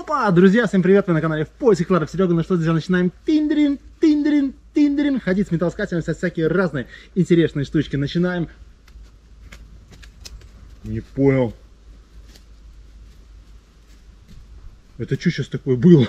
Опа! Друзья, всем привет! Вы на канале В Поисках Кларов Серега. Ну что, друзья, начинаем тиндрин, ходить с металлоискателями, со всякие разные интересные штучки. Начинаем. Не понял. Это что сейчас такое было?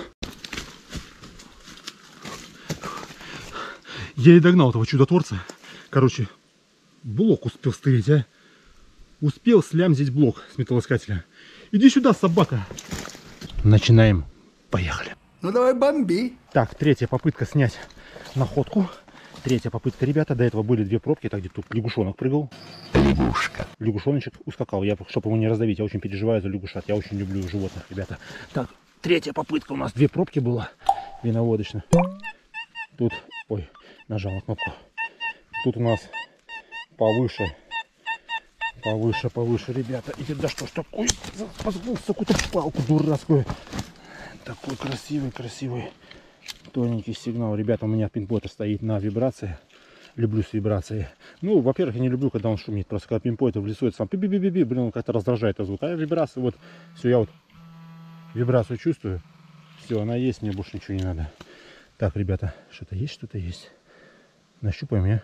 Я и догнал этого чудотворца. Короче, блок успел стырить, а? Успел слямзить блок с металлоискателя. Иди сюда, собака. Начинаем. Поехали. Ну давай бомби. Так, третья попытка снять находку. Третья попытка, ребята. До этого были две пробки. Так, где тут лягушонок прыгал. Лягушка. Лягушоночек ускакал. Я, чтобы его не раздавить, я очень переживаю за лягушат. Я очень люблю животных, ребята. Так, третья попытка. У нас две пробки было. Виноводочно. Тут, ой, нажал на кнопку. Тут у нас повыше. Повыше, ребята. И да что ж такое? Позволился какую-то палку дурацкую. Такой красивый, тоненький сигнал. Ребята, у меня пинпоинтер стоит на вибрации. Люблю с вибрацией. Ну, во-первых, я не люблю, когда он шумит. Просто когда пинпоинтер в лесу, это сам пи-пи-пи-пи, блин, он как-то раздражает звук. А вибрация, вот, все, я вот вибрацию чувствую. Все, она есть, мне больше ничего не надо. Так, ребята, что-то есть. Нащупаем, я.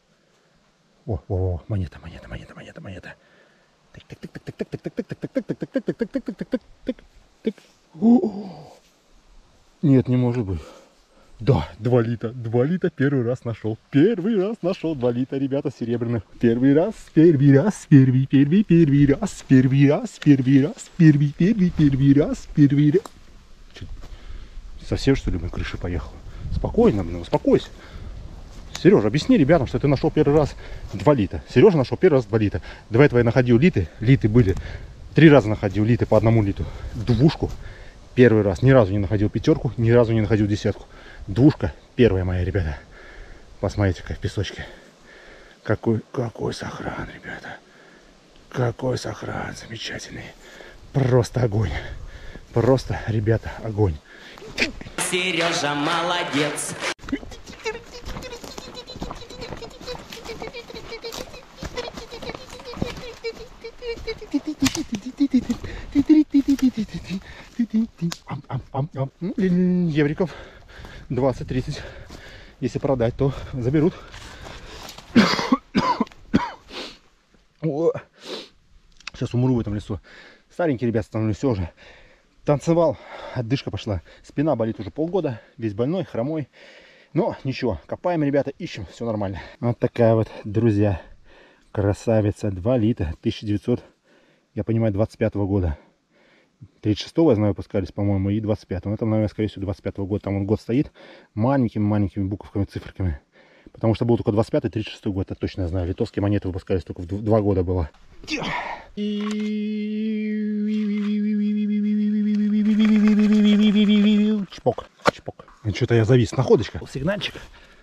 О, монета. Нет, не может быть. Да, 2 лита. 2 лита первый раз нашел. 2 лита, ребята, серебряных. Первый раз. Совсем, что ли, на крыше поехал? Спокойно, блин, успокойся. Сережа, объясни ребятам, что ты нашел первый раз 2 лита. Сережа нашел первый раз 2 лита. До этого я находил литы. Литы были. 3 раза находил литы по 1 литу. Двушку. Первый раз. Ни разу не находил пятерку. Ни разу не находил десятку. Двушка. Первая моя, ребята. Посмотрите-ка в песочке. Какой сохран, ребята. Какой сохран замечательный. Просто огонь. Просто, ребята, огонь. Сережа молодец. Евриков 20-30. Если продать, то заберут. Сейчас умру в этом лесу. Старенький, ребят, становлюсь все уже. Танцевал, отдышка пошла. Спина болит уже полгода. Весь больной, хромой. Но ничего, копаем, ребята, ищем, все нормально. Вот такая вот, друзья, красавица. 2 лита, 1900, я понимаю, 25-го года. 36-го, я знаю, выпускались, по-моему, и 25-го. Это, наверное, скорее всего, 25-го года. Там он год стоит маленькими буковками, циферками. Потому что был только 25-й, 36-й год, это точно я знаю. Литовские монеты выпускались только в 2 года было. Чпок. Что-то я завис. Находочка. Сигнальчик.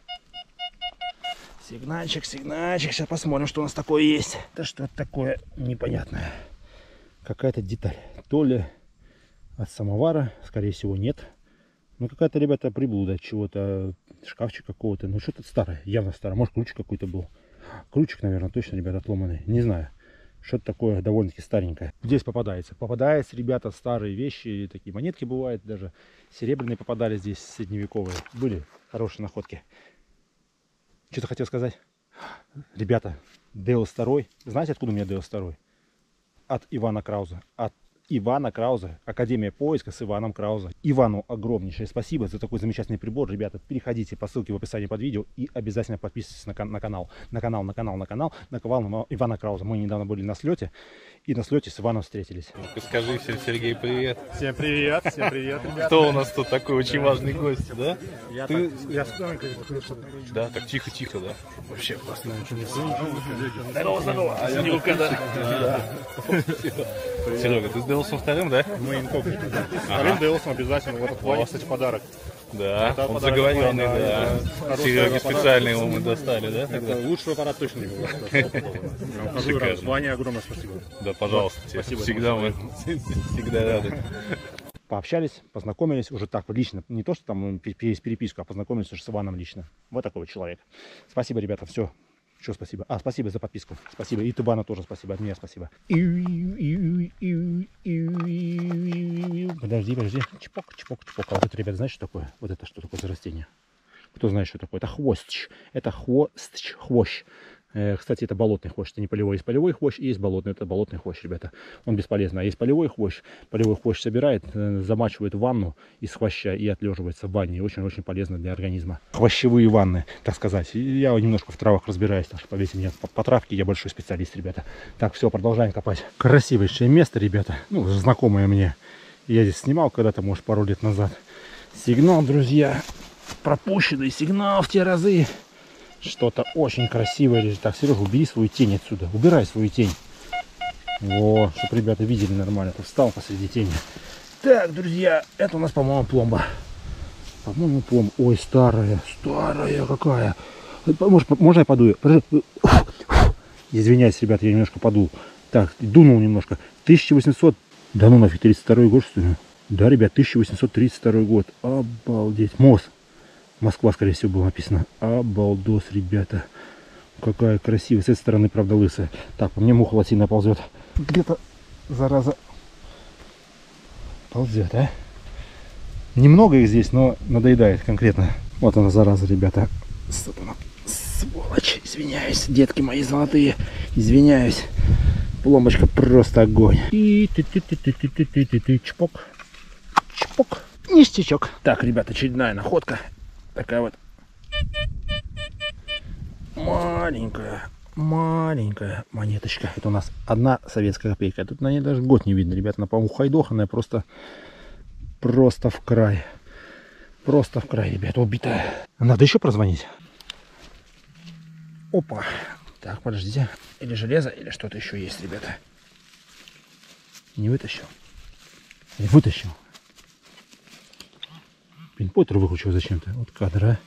Сигнальчик. Сейчас посмотрим, что у нас такое есть. Да что это такое непонятное. Какая-то деталь. То ли от самовара, скорее всего, нет. Ну, какая-то, ребята, приблуда от чего-то. Шкафчик какого-то. Ну, что-то старое. Явно старое. Может, ключик какой-то был. Ключик, наверное, точно, ребята, отломанный. Не знаю. Что-то такое довольно-таки старенькое. Здесь попадается. Попадаются, ребята, старые вещи. Такие монетки бывают. Даже серебряные попадались здесь, средневековые. Были хорошие находки. Что-то хотел сказать. Ребята, Деус II. Знаете, откуда у меня Деус II? От Ивана Крауза. От Ивана Крауза. Академия поиска с Иваном Крауза. Ивану огромнейшее спасибо за такой замечательный прибор. Ребята, переходите по ссылке в описании под видео и обязательно подписывайтесь на канал. На канал Ивана Крауза. Мы недавно были на слете. И на слете с Иваном встретились. Ну-ка скажи всем, Сергей, привет. Всем привет, ребята. Кто у нас тут такой очень важный гость, да? Я Да, так тихо, да. Вообще классно. Здорово. Серега, ты с Деусом вторым, да? Мы инкогнито, да. Вторым Деусом обязательно в этом плане, кстати, подарок. Да, Это он подарок заговоренный, от да. Сереге специально его мы достали, да? Это лучший аппарат точно не был. Шикарно. Ваня, огромное спасибо. Да, пожалуйста, Спасибо. всегда мы всегда рады. Пообщались, познакомились уже так лично. Не то, что там через переписку, а познакомились уже с Иваном лично. Вот такой вот человек. Спасибо, ребята, все. Что спасибо? А, спасибо за подписку. Спасибо. И Тубана тоже спасибо. От меня спасибо. Подожди, подожди. Чпок, чпок, чпок. А вот это, ребят, знаете, что такое? Вот это что такое за растение? Кто знает, что такое? Это хвостч. Это хвостч. Хвощ. Кстати, это болотный хвощ. Это не полевой. Есть полевой хвощ и есть болотный. Это болотный хвощ, ребята. Он бесполезный. А есть полевой хвощ. Полевой хвощ собирает, замачивает в ванну из хвоща и отлеживается в ванне. Очень-очень полезно для организма. Хвощевые ванны, так сказать. Я немножко в травах разбираюсь. Так что, поверьте мне, по травке я большой специалист, ребята. Так, все, продолжаем копать. Красивейшее место, ребята. Ну, знакомое мне. Я здесь снимал когда-то, может, пару лет назад. Сигнал, друзья. Пропущенный сигнал в те разы. Что-то очень красивое лежит. Так, Сережа, убери свою тень отсюда. Убирай свою тень. Во, чтобы ребята видели нормально. Ты встал посреди тени. Так, друзья, это у нас, по-моему, пломба. По-моему, пломба. Ой, старая. Старая какая. Можно я подую? Извиняюсь, ребята, я немножко подул. Так, дунул немножко. 1800... Да ну нафиг, 32 год, что ли? Да, ребят, 1832 год. Обалдеть. Мост. Москва, скорее всего, было написано. Обалдос, ребята. Какая красивая. С этой стороны, правда, лысая. Так, по мне муха лосиная ползет. Где-то, зараза, ползет, а? Немного их здесь, но надоедает конкретно. Вот она, зараза, ребята. Сволочь, извиняюсь. Детки мои золотые. Извиняюсь. Пломбочка просто огонь. И чпок. Чпок. Ништячок. Так, ребята, очередная находка. Такая вот маленькая монеточка. Это у нас одна советская копейка. Тут на ней даже год не видно, ребята. Она, по-моему, хайдоханная, просто в край. Просто в край, ребята, убитая. Надо еще прозвонить. Опа. Так, подождите. Или железо, или что-то еще есть, ребята. Не вытащил. Не вытащил. Пинпоттер выключил зачем-то. Вот кадр, а.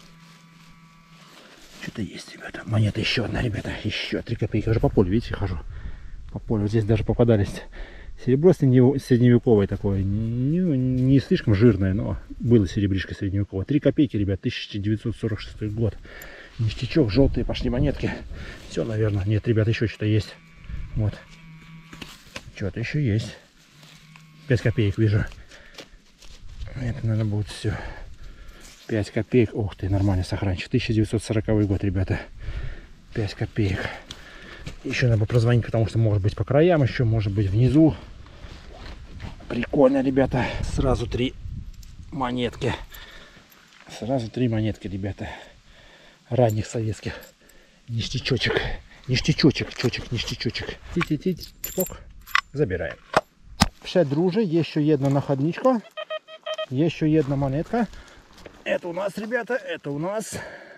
Что-то есть, ребята. Монета еще одна, ребята. Еще 3 копейки. Я уже по полю, видите, хожу. По полю. Вот здесь даже попадались. Серебро средневековое такое. Не слишком жирное, но было серебришко средневековое. 3 копейки, ребят. 1946 год. Ништячок, желтые пошли монетки. Все, наверное. Нет, ребят, еще что-то есть. Вот. Что-то еще есть. 5 копеек вижу. Это, наверное, будет все. 5 копеек. Ух ты, нормальный сохранчик. 1940 год, ребята. 5 копеек. Еще надо прозвонить, потому что может быть по краям еще, может быть внизу. Прикольно, ребята. Сразу 3 монетки. Сразу 3 монетки, ребята. Ранних советских. Ништячочек. Ништячочек, чочек, ништячочек. Ти-ти-ти, чпок. Забираем. Ще, друже, є ще одна находничка. Є ще одна монетка. Это у нас, ребята, это у нас...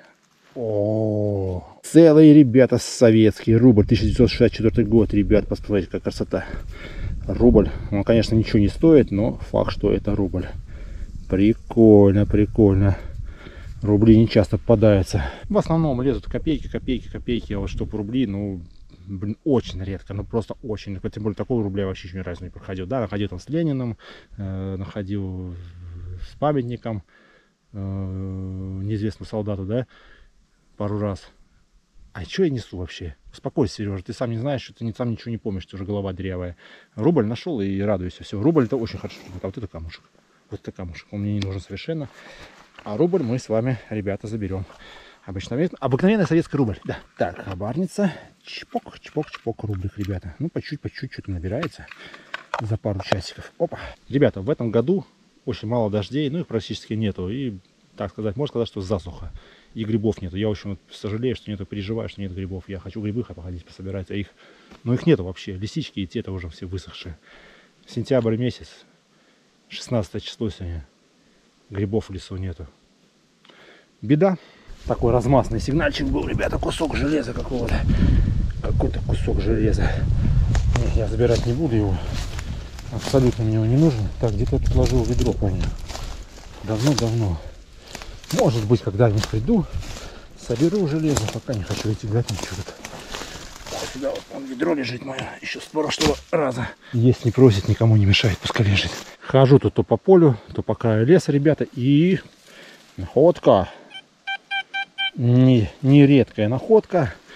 О, целый, ребята, советский рубль. 1964 год, ребят, посмотрите, какая красота. Рубль. Он, конечно, ничего не стоит, но факт, что это рубль. Прикольно, прикольно. Рубли не часто попадаются. В основном лезут копейки, копейки, копейки. А вот чтоб рубли, ну, блин, очень редко. Ну, просто очень редко. Тем более, такого рубля я вообще еще ни разу не проходил. Да, находил там с Лениным, находил с памятником неизвестному солдату, да, пару раз. А что я несу вообще? Успокойся, Сережа, ты сам не знаешь, что ты сам ничего не помнишь, что уже голова дырявая. Рубль нашел и радуйся. Все, рубль это очень хорошо. А вот это камушек. Вот это камушек. Он мне не нужен совершенно. А рубль мы с вами, ребята, заберем. Обыкновенный советский рубль. Да. Так, хабарница. Чпок, чпок, чпок, рублик, ребята. Ну, по чуть-чуть что-то набирается за пару часиков. Опа. Ребята, в этом году очень мало дождей, ну их практически нету. И, так сказать, можно сказать, что засуха. И грибов нету. Я очень сожалею, что нету, переживаю, что нет грибов. Я хочу грибы походить, пособирать, а их... Но их нету вообще. Лисички и те-то уже все высохшие. Сентябрь месяц, 16 число сегодня. Грибов в лесу нету. Беда. Такой размазанный сигнальчик был, ребята. Кусок железа какого-то. Какой-то кусок железа. Нет, я забирать не буду его. Абсолютно мне его не нужен. Так, где-то я положил ведро, помню. Давно-давно. Может быть, когда-нибудь приду, соберу железо. Пока не хочу идти гулять ничего тут. Вот сюда вот он ведро лежит мое. Еще с прошлого раза. Есть не просит, никому не мешает, пускай лежит. Хожу тут то по полю, то по краю леса, ребята. И находка. Не редкая находка.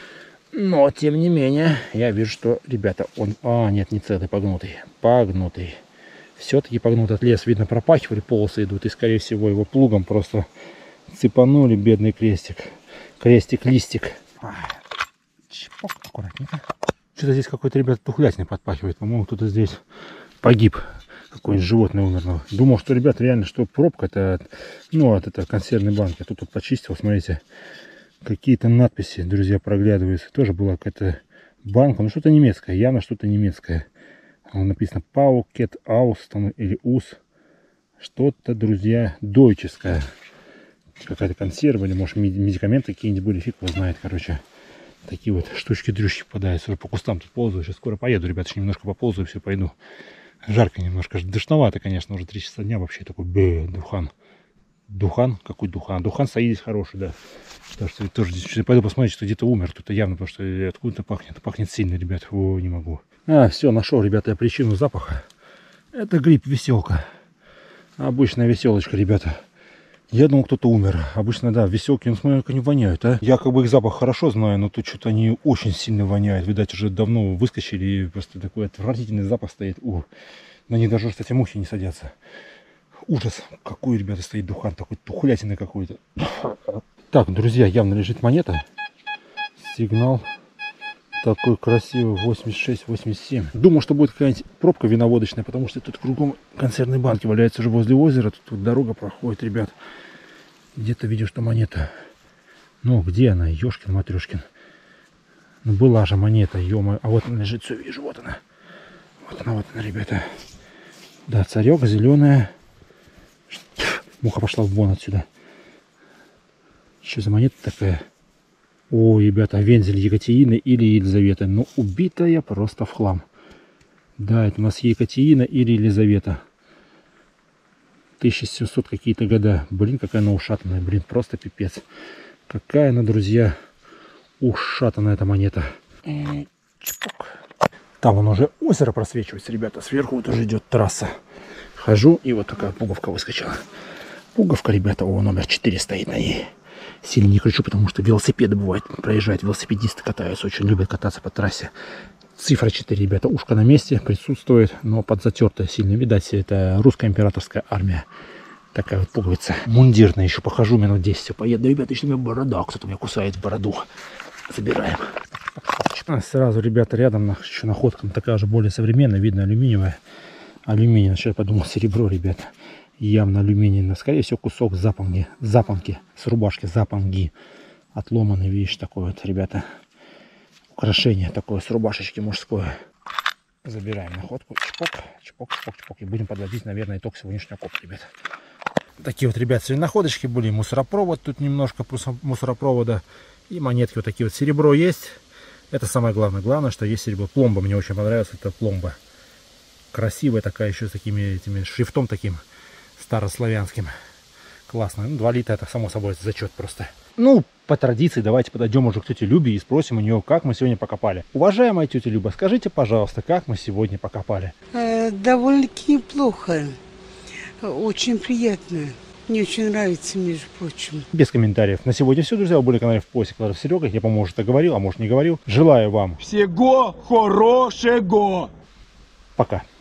Но, тем не менее, я вижу, что, ребята, он... А, нет, не целый, погнутый. Погнутый. Все-таки погнутый лес. Видно, пропахивали, полосы идут. И, скорее всего, его плугом просто цепанули, бедный крестик. Крестик-листик. Чпок, аккуратненько. Что-то здесь какой-то, ребята, тухлятиной подпахивает. По-моему, кто-то здесь погиб. Какое-нибудь животное умерло. Думал, что, ребята, реально, что пробка-то от этой консервной банки. А тут почистил, смотрите. Какие-то надписи, друзья, проглядываются. Тоже была какая-то банка. Ну, что-то немецкое. Явно что-то немецкое. Написано Паукет Аус там, или Ус. Что-то, друзья, дойческое. Какая-то консерва или, может, медикаменты какие-нибудь были. Фиг его знает, короче. Такие вот штучки-дрючки попадаются. Уже по кустам тут ползаю. Сейчас скоро поеду, ребята. Еще немножко поползаю, все, пойду. Жарко немножко. Душновато, конечно. Уже 3 часа дня вообще. Такой духан. Духан? Какой духан? Духан стоит здесь хороший, да. Так что тоже здесь пойду посмотреть, что где-то умер. Тут явно, потому что откуда-то пахнет. Пахнет сильно, ребят. О, не могу. Все, нашел, ребята, я причину запаха. Это гриб-веселка. Обычная веселочка, ребята. Я думал, кто-то умер. Обычно, да, веселки, ну смотри, как они воняют, а. Я как бы их запах хорошо знаю, но тут что-то они очень сильно воняют. Видать, уже давно выскочили, и просто такой отвратительный запах стоит. На них даже, кстати, мухи не садятся. Ужас. Какой, ребята, стоит духан. Такой тухлятины какой-то. Так, друзья, явно лежит монета. Сигнал. Такой красивый. 86-87. Думал, что будет какая-нибудь пробка виноводочная, потому что тут кругом консервные банки валяются уже возле озера. Тут вот дорога проходит, ребят. Где-то видел, что монета. Ну, где она? Ёшкин, матрёшкин. Ну, была же монета, ё-моё. А вот она лежит, все вижу, вот она. Вот она, ребята. Да, царёк, зеленая. Муха пошла в вон отсюда. Что за монета такая? О, ребята, вензель Екатерины или Елизаветы. Ну, убитая просто в хлам. Да, это у нас Екатерина или Елизавета. 1700 какие-то года. Блин, какая она ушатанная. Блин, просто пипец. Какая она, друзья, ушатанная эта монета. Чпок. Там вон уже озеро просвечивается, ребята. Сверху вот уже идет трасса. Хожу, и вот такая пуговка выскочила. Пуговка, ребята, номер 4 стоит на ней. Сильно не кричу, потому что велосипеды бывают, проезжают, велосипедисты катаются, очень любят кататься по трассе. Цифра 4, ребята, ушко на месте присутствует, но подзатертая сильно. Видать, это русская императорская армия. Такая вот пуговица. Мундирная, еще похожу минут 10. Поеду, ребята, еще у меня борода, кто-то меня кусает в бороду. Забираем. Сразу, ребята, рядом еще находка такая же более современная, видно, алюминиевая. Алюминий, сейчас я подумал, серебро, ребята. Явно алюминий, скорее всего, кусок запонки, с рубашки запонги. Отломанный, видишь, такой вот, ребята, украшение такое с рубашечки мужское. Забираем находку, чпок, чпок, чпок, чпок. И будем подводить, наверное, итог сегодняшнего копа, ребят. Такие вот, ребят, находочки были, мусоропровод, тут немножко мусоропровода. И монетки вот такие вот, серебро есть. Это самое главное. Главное, что есть серебро. Пломба мне очень понравилась, это пломба. Красивая такая, еще с такими этими шрифтом таким старославянским. Классно. Ну, 2 литра, это само собой зачет просто. Ну, по традиции, давайте подойдем уже к тете Любе и спросим у нее, как мы сегодня покопали. Уважаемая тетя Люба, скажите, пожалуйста, как мы сегодня покопали? Довольно-таки неплохо. Очень приятно. Мне очень нравится, между прочим. Без комментариев. На сегодня все, друзья. Вы были на канале В Поиске Клара Серега. Я, по-моему, что-то говорил, а может не говорил. Желаю вам Всего хорошего! пока.